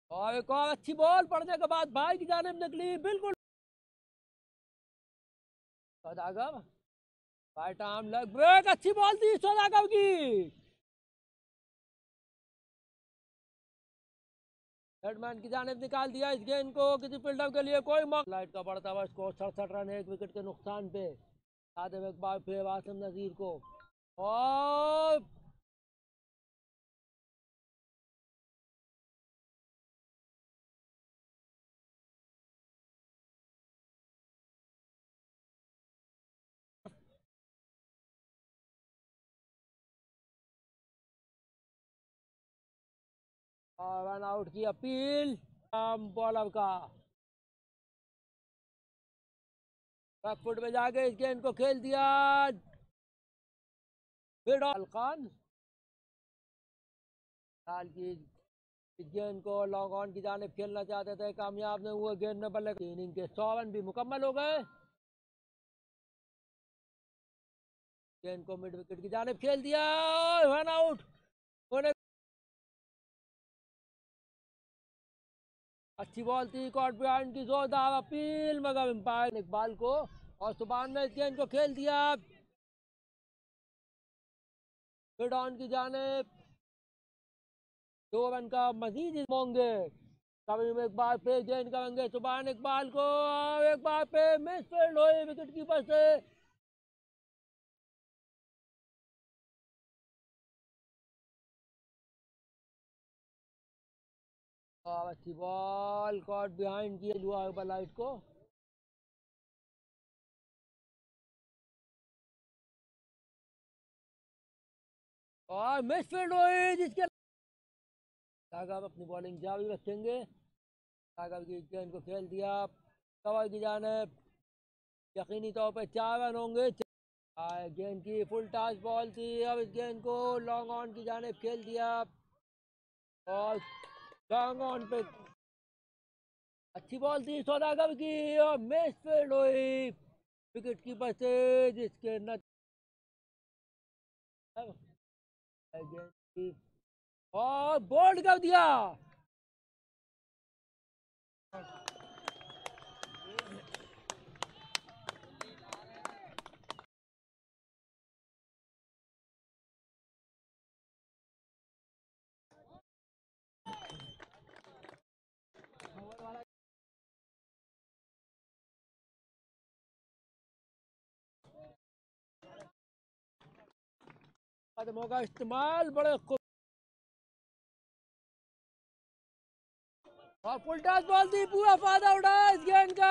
और एक और अच्छी बॉल पड़ने के बाद भाई की जानिब निकली, बिल्कुल Saudagar. Right arm leg break, अच्छी बॉल थी सौदागर की। बैट्समैन की जानिब निकाल दिया इस गेंद को, किसी फील्डर के लिए कोई मौका। लाइट का बढ़ता हुआ स्कोर 67 रन है, एक विकेट के नुकसान पे। आदिम एक बार फिर वासिम नजीर को, और रन आउट की अपील बॉलर का। बैक फुट में जाके इस गेंद को खेल दिया खान। साल की इस गेंद को लॉन्ग ऑन की जानिब खेलना चाहते थे, कामयाब नहीं हुए। गेंद में बल्ले इनिंग के 100 रन भी मुकम्मल हो गए। गेंद को मिड विकेट की जानिब खेल दिया, रन आउट होने। अच्छी बॉल थी, कॉट बिहाइंड की जोरदार अपील, मगर अंपायर इकबाल को, और सुबान ने इस गेंद को खेल दिया मिड ऑन की जानिब। 2 रन का मजीद होंगे। कभी में एक बार फिर गेंद करेंगे सुबान इकबाल को, और एक बार फिर मिस फील्ड हुई विकेट कीपर से। और अच्छी बॉल कॉट बिहाइंड की हुआ लाइट को, और मिस फील्ड हुई, जिसके सागर अपनी बॉलिंग जारी रखेंगे। सागर की गेंद को खेल दिया कवर की जानिब, यकीनी तौर पर 4 रन होंगे। गेंद की फुल टॉस बॉल थी, अब इस गेंद को लॉन्ग ऑन की जानिब खेल दिया, और लॉन्ग ऑन पे अच्छी बॉल थी सौदागर की, और मिस फील्ड हुई विकेट कीपर से, जिसके न गेंद की, और बोल्ड कर दिया। कदमों का इस्तेमाल बड़े खूब, और फुल टॉस बॉल थी, पूरा फायदा उठाया इस गेंद का।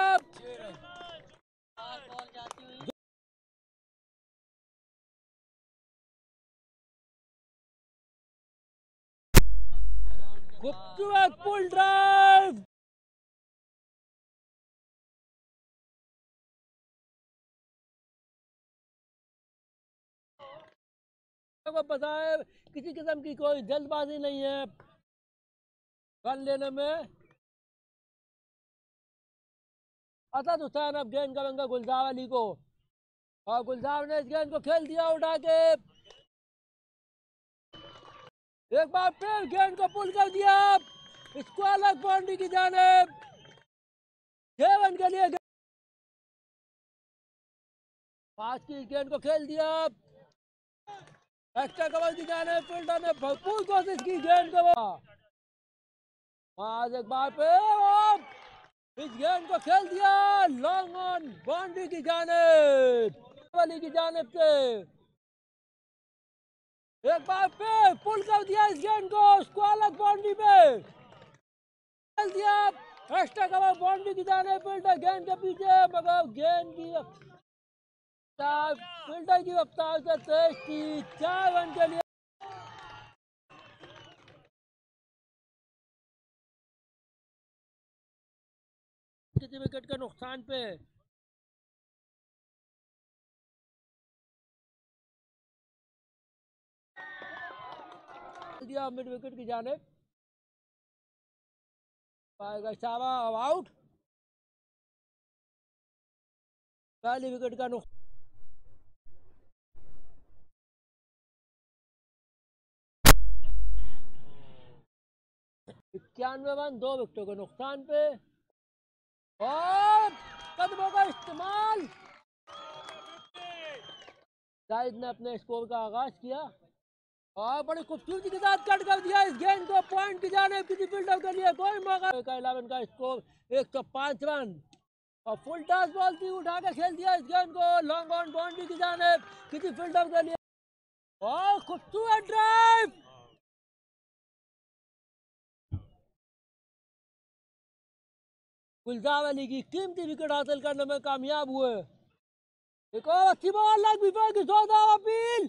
खूबसूरत फुल ड्राइव, को बताए किसी किस्म की कोई जल्दबाजी नहीं है रन लेने में। असद हुसैन अब गेंद करेंगे गुलजार अली को, और गुलजार ने इस गेंद को खेल दिया उठा के, एक बार फिर गेंद को पुल कर दिया, इसको अलग बाउंड्री की जानिब, 6 रन के लिए। पास की गेंद को खेल दिया एक्स्ट्रा कवर की जानिब, फील्डर ने भरपूर कोशिश की गेंद को, आज एक बार फिर इस गेंद को खेल दिया लॉन्ग ऑन बाउंड्री की जानिब, वाली की जानिब से, एक बार फिर पुल कर दिया इस गेंद को, उसको अलग बाउंड्री पे खेल दिया एक्स्ट्रा कवर बाउंड्री की जानिब, फील्डर गेंद के पीछे, मगर गेंद की फील्डर की रफ्तार से तेज थी। 4 रन के लिए किसी विकेट के नुकसान पे। दिया मिड विकेट की जानिब, पाएगा इशारा, आउट। पहली विकेट का नुकसान। 91 रन, 2 विकेटों के नुकसान पे। और कदमों का इस्तेमाल, जाहिद ने अपने स्कोर का आगाज किया और बड़ी खूबसूरती के साथ कट कर दिया इस गेंद को पॉइंट की जानिब। किसी फील्डर के लिए कोई मौका। 11 का स्कोर 105 रन और फुल टॉस बॉल थी, उठा के खेल दिया इस गेंद को लॉन्ग ऑन बाउंड्री की जानिब किसी फील्डर के लिए। और खूबसूरत ड्राइव, गुलजार अली की कीमती विकेट हासिल करने में कामयाब हुए। एक और अच्छी बॉल लग बिफोर की जोरदार अपील,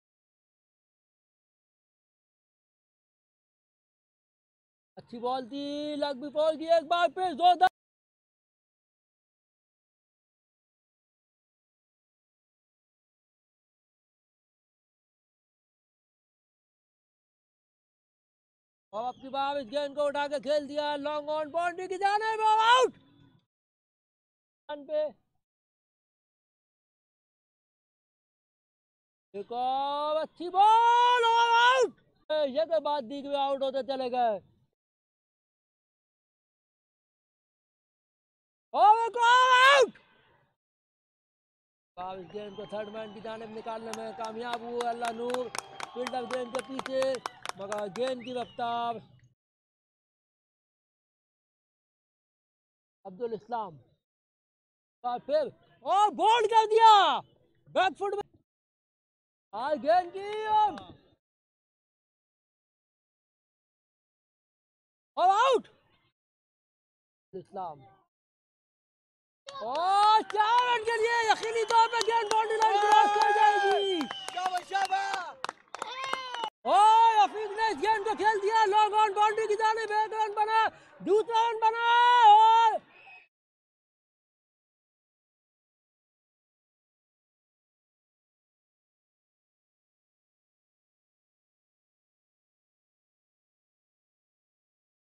अच्छी बॉल थी लग बिफोर की, एक बार फिर जोरदार। और अब की बार इस गेंद को उठा के खेल दिया लॉन्ग ऑन बाउंड्री की जानिब और आउट पे। एक और अच्छी बॉल और आउट। ये के बाद दी हुए आउट होते चले गए और एक और आउट। इस गेंद को थर्ड मैन की जानिब निकालने में कामयाब हुए अल्लाह नूर। फील्डर गेंद के पीछे, मगर गेंद की रफ्तार अब्दुल इस्लाम और फिर और बोल्ड कर दिया बैकफुट में। आज गेंद की और आउट इस्लाम। और 4 रन के लिए यकीनी तौर पर गेंद बाउंड्री लाइन क्रॉस कर जाएगी। और हफीज ने इस गेंद को खेल दिया लॉन्ग ऑन बाउंड्री की जानिब, 1 रन बना, दूसरा रन बना